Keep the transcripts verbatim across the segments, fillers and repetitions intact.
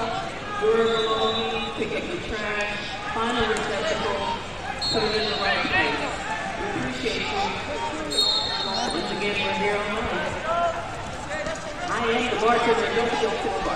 your belongings, pick up your trash, find a receptacle, put it in the right place. We appreciate you. Once again, we're here on Monday. I am the bartender, don't feel too far.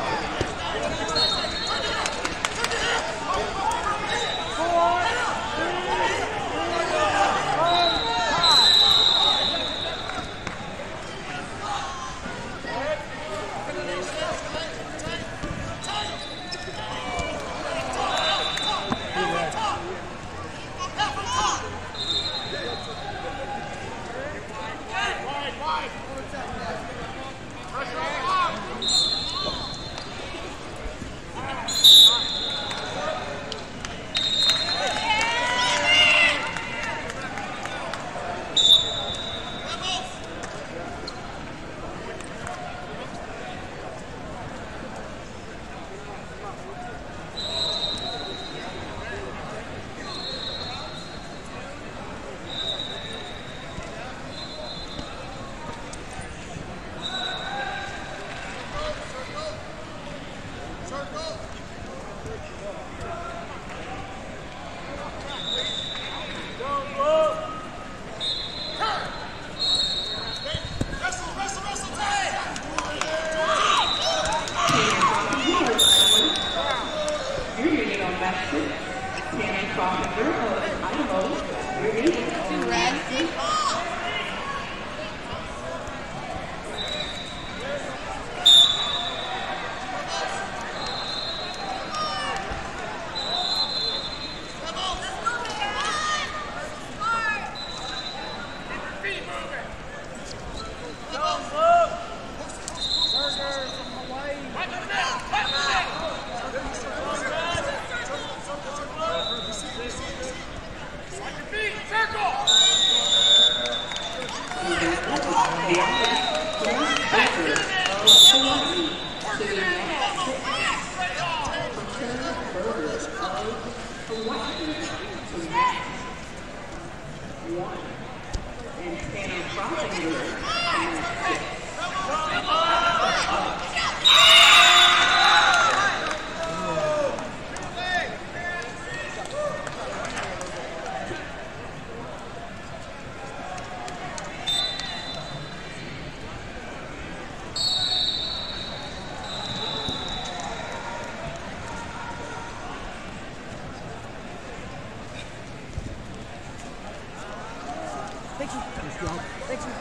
Thank you. Thank you. Thank you.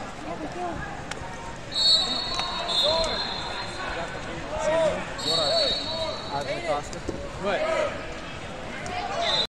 What?